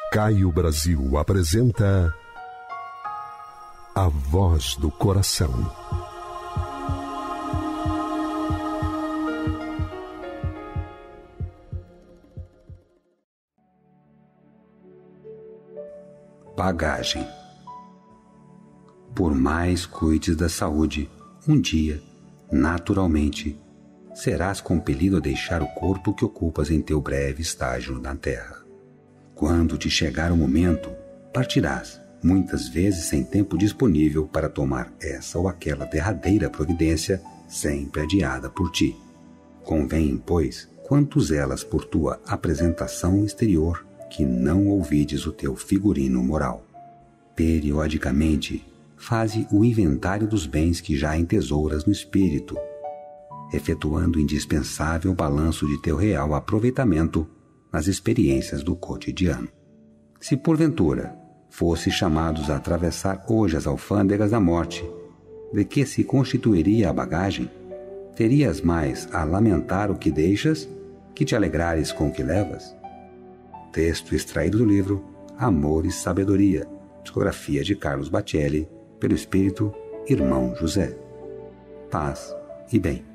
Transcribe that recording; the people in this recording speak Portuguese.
Caio Brasil apresenta A Voz do Coração. Bagagem. Por mais cuides da saúde, um dia, naturalmente, serás compelido a deixar o corpo que ocupas em teu breve estágio na Terra. Quando te chegar o momento, partirás, muitas vezes sem tempo disponível para tomar essa ou aquela derradeira providência, sempre adiada por ti. Convém, pois, quanto zelas por tua apresentação exterior, que não ouvides o teu figurino moral. Periodicamente, faze o inventário dos bens que já entesouras no espírito, efetuando o indispensável balanço de teu real aproveitamento nas experiências do cotidiano. Se porventura fosses chamados a atravessar hoje as alfândegas da morte, de que se constituiria a bagagem? Terias mais a lamentar o que deixas que te alegrares com o que levas? Texto extraído do livro Amor e Sabedoria, psicografia de Carlos Bacelli, pelo espírito Irmão José. Paz e bem.